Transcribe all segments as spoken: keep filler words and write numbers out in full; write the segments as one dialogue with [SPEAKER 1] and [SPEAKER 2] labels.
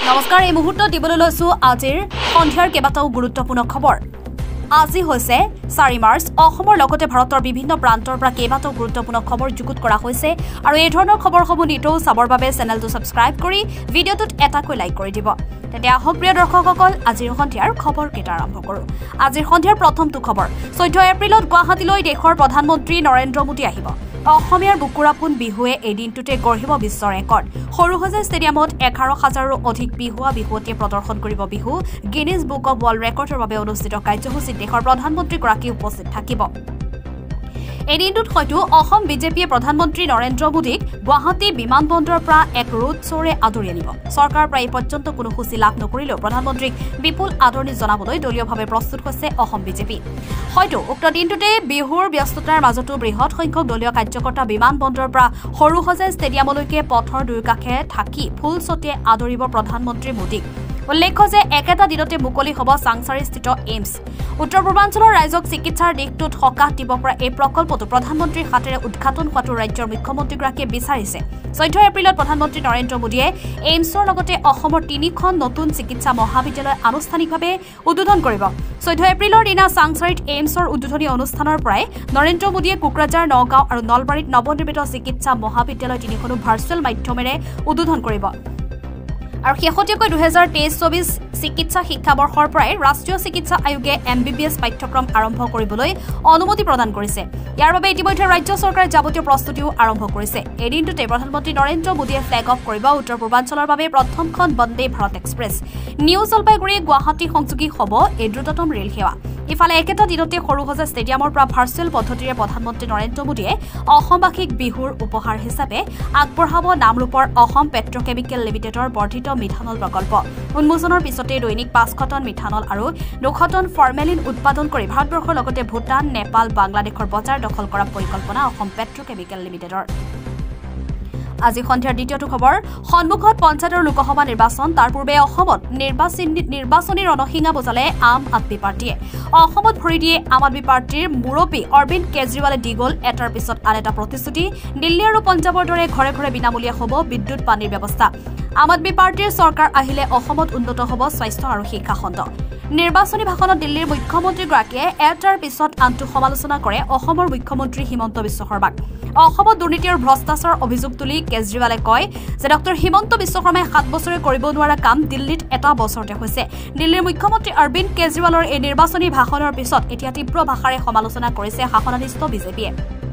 [SPEAKER 1] নমস্কাৰ এই মুহূৰ্ত দিবলৈ লৈছো আজিৰ সন্ধিয়াৰ কেইবাটাও গুৰুত্বপূৰ্ণ খবৰ আজি হৈছে চাৰি মাৰ্চ অসমৰ লগতে ভাৰতৰ বিভিন্ন প্ৰান্তৰ পৰা কেইবাটাও গুৰুত্বপূৰ্ণ খবৰ যুগুত কৰা হৈছে আৰু এই ধৰণৰ খবৰসমূহ নিতৌ চাবৰ বাবে চেনেলটো সাবস্ক্ৰাইব কৰি ভিডিঅ'টোত এটাকৈ লাইক কৰি দিব তেতিয়া আহক প্ৰিয় দৰ্শকসকল আজিৰ সন্ধিয়াৰ খবৰ কেইটা আৰম্ভ কৰো আজিৰ সন্ধিয়াৰ প্ৰথমটো খবৰ চৈধ্য এপ্ৰিলত গুৱাহাটীলৈ দেশৰ প্ৰধানমন্ত্ৰী নৰেন্দ্ৰ মোদী আহিব অসমীয়াৰ বুকুৰাপোন বিহুৱে এই দিনটোতে গঢ়িব বিশ্ব ৰেকৰ্ড সৰুহজা ষ্টেডিয়ামত এঘাৰ হাজাৰৰো অধিক বিহুৱা বিহুৱতীয়ে প্ৰদৰ্শন কৰিব Bihu Guinness book of world ৰেকৰ্ডৰ বাবে অনুষ্ঠিত কাৰ্যসূচীত দেশৰ প্ৰধানমন্ত্ৰীগৰাকী উপস্থিত থাকিব এই দিনটোত হয়তো অসম বিজেপিয়ে প্ৰধানমন্ত্ৰী নৰেন্দ্ৰ মোদীক গুৱাহাটী বিমানবন্দৰৰ পৰা এক ৰোড শ্ব'ৰে আদৰি আনিব চৰকাৰৰ পৰা এই পৰ্যন্ত কোনো সূচী লাভ নকৰিলেও প্ৰধানমন্ত্ৰীক বিপুল আদৰণি জনাবলৈ দলীয়ভাৱে প্ৰস্তুত হৈছে অসম বিজেপি হয়তো উক্ত দিনটোতে বিহুৰ ব্যস্ততাৰ মাজতো বৃহৎ সংখ্যক দলীয় কাৰ্যকৰ্তা বিমানবন্দৰৰ পৰা সৰুহজা ষ্টেডিয়ামলৈকে পথৰ দুয়োকাষে থাকি ফুল ছটিয়াই আদৰিব প্ৰধানমন্ত্ৰী মোদীক উল্লেখ্য যে একেটা দিনতে মুকলি হ'ব চাংচাৰীস্থিত এইমছ উত্তৰ পূৰ্বাঞ্চলৰ ৰাইজক চিকিৎসাৰ দিশটোত সকাহ দিব পৰা এই প্ৰকল্পটো প্ৰধানমন্ত্ৰীৰ হাতেৰে উদ্ঘাটন হোৱাটো ৰাজ্যৰ মুখ্যমন্ত্ৰীগৰাকীয়ে বিচাৰিছে চৈধ্য এপ্ৰিলত প্ৰধানমন্ত্ৰী নৰেন্দ্ৰ মোদীয়ে এইমছৰ লগতে অসমৰ তিনিখন নতুন চিকিৎসা মহাবিদ্যালয় আনুষ্ঠানিকভাৱে উদ্বোধন কৰিব চৈধ্য এপ্ৰিলৰ দিনা চাংচাৰীত এইমছৰ উদ্বোধনী অনুষ্ঠানৰ পৰাই নৰেন্দ্ৰ মোদীয়ে কোকৰাঝাৰ নগাঁও আৰু নলবাৰীত নৱনিৰ্মিত চিকিৎসা মহাবিদ্যালয় তিনিখনো ভাৰ্চুৱেল মাধ্যমেৰে উদ্বোধন কৰিব আৰু শেহতীয়াকৈ দুহেজাৰ তেইছ চৌবিশ চিকিৎসা শিক্ষাবৰ্ষৰ পৰাই ৰাষ্ট্ৰীয় চিকিৎসা আয়োগে এম বি বি এছ পাঠ্যক্ৰম আৰম্ভ কৰিবলৈ অনুমতি প্ৰদান কৰিছে ইয়াৰ বাবে ইতিমধ্যে ৰাজ্য চৰকাৰে যাৱতীয় প্ৰস্তুতিও আৰম্ভ কৰিছে এই দিনটোতে প্ৰধানমন্ত্ৰী নৰেন্দ্ৰ মোদীয়ে ফ্লেগ অফ কৰিব উত্তৰ পূৰ্বাঞ্চলৰ বাবে প্ৰথমখন বন্দে ভাৰত এক্সপ্ৰেছ নিউ জলপাইগুৰি গুৱাহাটী সংযোগী হ'ব এই দ্ৰুততম ৰেল সেৱা ইফালে একেটা দিনতে সৰুহজা ষ্টেডিয়ামৰ পৰা ভাৰ্চুৱেল পদ্ধতিৰে প্ৰধানমন্ত্ৰী নৰেন্দ্ৰ মোদীয়ে অসমবাসীক বিহুৰ উপহাৰ হিচাপে আগবঢ়াব নামৰূপৰ অসম পেট্ৰকেমিকেল লিমিটেডৰ বৰ্ধিত মিথানল প্ৰকল্প উন্মোচনৰ পিছতে দৈনিক পাঁচশ টন মিথানল আৰু দুশ টন ফৰ্মেলিন উৎপাদন কৰি ভাৰতবৰ্ষৰ লগতে ভূটান নেপাল বাংলাদেশৰ বজাৰ দখল কৰা পৰিকল্পনা অসম পেট্ৰকেমিকেল লিমিটেডৰ আজি সন্ধিয়াৰ দ্বিতীয়টো খবৰ সন্মুখত পঞ্চায়তৰ লোকসভা নিৰ্বাচন তাৰ পূৰ্বে অসমত নিৰ্বাচনী নিৰ্বাচনী ৰণসিঙা বজালে আম আদমি পাৰ্টিয়ে অসমত ভৰি দিয়ে আম আদমি পাৰ্টিৰ মুৰব্বী অৰবিন্দ কেজৰিৱালে দি গ'ল এটাৰ পিছত আন এটা প্ৰতিশ্ৰুতি দিল্লী আৰু পঞ্জাৱৰ দৰে ঘৰে ঘৰে বিনামূলীয়া হ'ব বিদ্যুৎ পানীৰ ব্যৱস্থা আম আদমি পাৰ্টিৰ চৰকাৰ আহিলে অসমত উন্নত হ'ব স্বাস্থ্য আৰু শিক্ষা খণ্ড নিৰ্বাচনী ভাষণত দিল্লীৰ মুখ্যমন্ত্ৰীগৰাকীয়ে এটাৰ পিছত আনটো সমালোচনা কৰে অসমৰ মুখ্যমন্ত্ৰী হিমন্ত বিশ্ব শৰ্মাক অসমত দুৰ্নীতি আৰু ভ্ৰষ্টাচাৰৰ অভিযোগ তুলি কেজৰিৱালে কয় যে ডক্টৰ হিমন্ত বিশ্ব শৰ্মাই সাত বছৰে কৰিব নোৱাৰা কাম দিল্লীত এটা বছৰতে হৈছে দিল্লীৰ মুখ্যমন্ত্ৰী অৰবিন্দ কেজৰিৱালৰ এই নিৰ্বাচনী ভাষণৰ পিছত এতিয়া তীব্ৰ ভাষাৰে সমালোচনা কৰিছে শাসনাধীষ্ঠ বিজেপিয়ে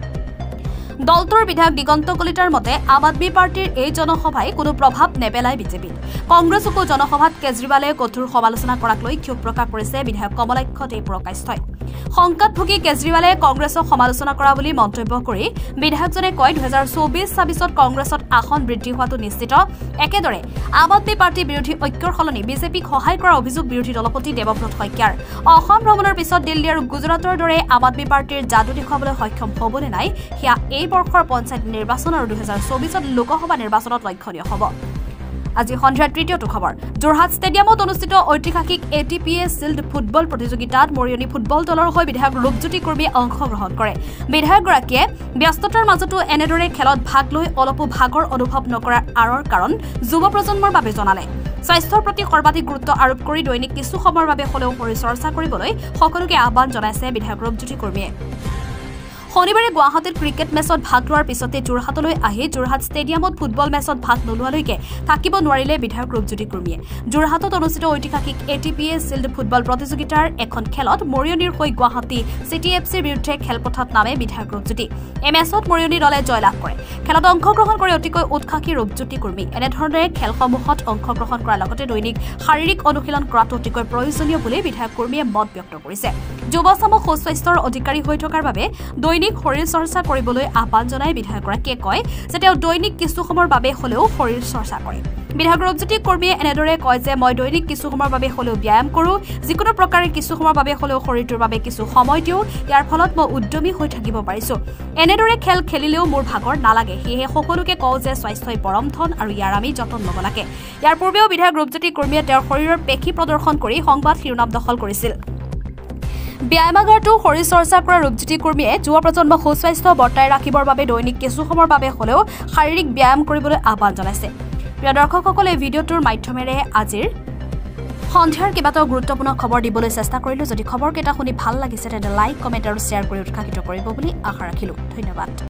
[SPEAKER 1] দলটোৰ বিধায়ক দিগন্ত কলিতাৰ মতে আম আদমি পাৰ্টিৰ এই জনসভাই কোনো প্ৰভাৱ নেপেলায় বিজেপিত কংগ্ৰেছকো জনসভাত কেজৰিৱালে কঠোৰ সমালোচনা কৰাক লৈ ক্ষোভ প্ৰকাশ কৰিছে বিধায়ক কমলাক্ষ দেৱপ্ৰকাশই সংকট ভুগি কেজৰিৱালে কংগ্ৰেছক সমালোচনা কৰা বুলি মন্তব্য কৰি বিধায়কজনে কয় দুহেজাৰ চৌবিশ ছাব্বিছত কংগ্ৰেছত আসন বৃদ্ধি হোৱাটো নিশ্চিত একেদৰে আম আদমি পাৰ্টি বিৰোধী ঐক্যৰ সলনি বিজেপিক সহায় কৰাৰ অভিযোগ বিৰোধী দলপতি দেৱব্ৰত শইকীয়াৰ অসম ভ্ৰমণৰ পিছত দিল্লী আৰু গুজৰাটৰ দৰে আম আদমি পাৰ্টিৰ যাদু দেখুৱাবলৈ সক্ষম হ'বনে নাই সেয়া এই বৰ্ষৰ পঞ্চায়ত নিৰ্বাচন আৰু দুহেজাৰ চৌবিশত লোকসভা নিৰ্বাচনত লক্ষণীয় হ'ব আজি সন্ধিয়াৰ তৃতীয়টো খবৰ যোৰহাট ষ্টেডিয়ামত অনুষ্ঠিত ঐতিহাসিক A T P A shield football প্ৰতিযোগিতাত মৰিয়নী ফুটবল দলৰ হৈ বিধায়ক ৰূপজ্যোতি কুৰ্মীয়ে অংশগ্ৰহণ কৰে বিধায়কগৰাকীয়ে ব্যস্ততাৰ মাজতো এনেদৰে খেলত ভাগ লৈ অলপো ভাগৰ অনুভৱ নকৰাৰ আঁৰৰ কাৰণ যুৱ প্ৰজন্মৰ বাবে জনালে স্বাস্থ্যৰ প্ৰতি সৰ্বাধিক গুৰুত্ব আৰোপ কৰি দৈনিক কিছু সময়ৰ বাবে হ'লেও শৰীৰ চৰ্চা কৰিবলৈ সকলোকে আহ্বান জনাইছে বিধায়ক ৰূপজ্যোতি কুৰ্মীয়ে শনিবাৰে গুৱাহাটীত ক্ৰিকেট মেচত ভাগ লোৱাৰ পিছতে যোৰহাটলৈ আহি যোৰহাট ষ্টেডিয়ামত ফুটবল মেচত ভাগ নোলোৱালৈকে থাকিব নোৱাৰিলে বিধায়ক ৰূপজ্যোতি কুৰ্মীয়ে যোৰহাটত অনুষ্ঠিত ঐতিহাসিক A T P A shield football প্ৰতিযোগিতাৰ এখন খেলত মৰিয়নীৰ হৈ গুৱাহাটী চিটি এফ চিৰ বিৰুদ্ধে খেলপথাৰত নামে বিধায়ক ৰূপজ্যোতি এই মেচত মৰিয়নী দলে জয়লাভ কৰে খেলত অংশগ্ৰহণ কৰি অতিকৈ উৎসাহী ৰূপজ্যোতি কুৰ্মী এনেধৰণে খেলসমূহত অংশগ্ৰহণ কৰাৰ লগতে দৈনিক শাৰীৰিক অনুশীলন কৰাটো অতিকৈ প্ৰয়োজনীয় বুলি বিধায়ক কুৰ্মীয়ে মত ব্যক্ত কৰিছে যুৱচামক সুস্বাস্থ্যৰ অধিকাৰী হৈ থকাৰ বাবে দৈনিক শৰীৰ চৰ্চা কৰিবলৈ আহ্বান জনাই বিধায়কগৰাকীয়ে কয় যে তেওঁ দৈনিক কিছু সময়ৰ বাবে হ'লেও শৰীৰ চৰ্চা কৰে বিধায়ক ৰূপজ্যোতি কুৰ্মীয়ে এনেদৰে কয় যে মই দৈনিক কিছু সময়ৰ বাবে হ'লেও ব্যায়াম কৰোঁ যিকোনো প্ৰকাৰে কিছু সময়ৰ বাবে হ'লেও শৰীৰটোৰ বাবে কিছু সময় দিওঁ ইয়াৰ ফলত মই উদ্যমী হৈ থাকিব পাৰিছোঁ এনেদৰে খেল খেলিলেও মোৰ ভাগৰ নালাগে সেয়েহে সকলোকে কওঁ যে স্বাস্থ্যই পৰম ধন আৰু ইয়াৰ আমি যতন ল'ব লাগে ইয়াৰ পূৰ্বেও বিধায়ক ৰূপজ্যোতি কুৰ্মীয়ে তেওঁৰ শৰীৰৰ পেশী প্ৰদৰ্শন কৰি সংবাদ শিৰোনাম দখল কৰিছিল ব্যায়ামাগাৰটো শৰীৰ চৰ্চা কৰা ৰূপজ্যোতি কুৰ্মীয়ে যুৱ প্ৰজন্মক সুস্বাস্থ্য বৰ্তাই ৰাখিবৰ বাবে দৈনিক কিছু সময়ৰ বাবে হ'লেও শাৰীৰিক ব্যায়াম কৰিবলৈ আহ্বান জনাইছে প্ৰিয় দৰ্শকসকলে ভিডিঅ'টোৰ মাধ্যমেৰে আজিৰ সন্ধিয়াৰ কেইবাটাও গুৰুত্বপূৰ্ণ খবৰ দিবলৈ চেষ্টা কৰিলো। যদি খবৰকেইটা শুনি ভাল লাগিছে তেন্তে লাইক, কমেণ্ট আৰু শ্বেয়াৰ কৰি উৎসাহিত কৰিব বুলি আশা ৰাখিলো। ধন্যবাদ।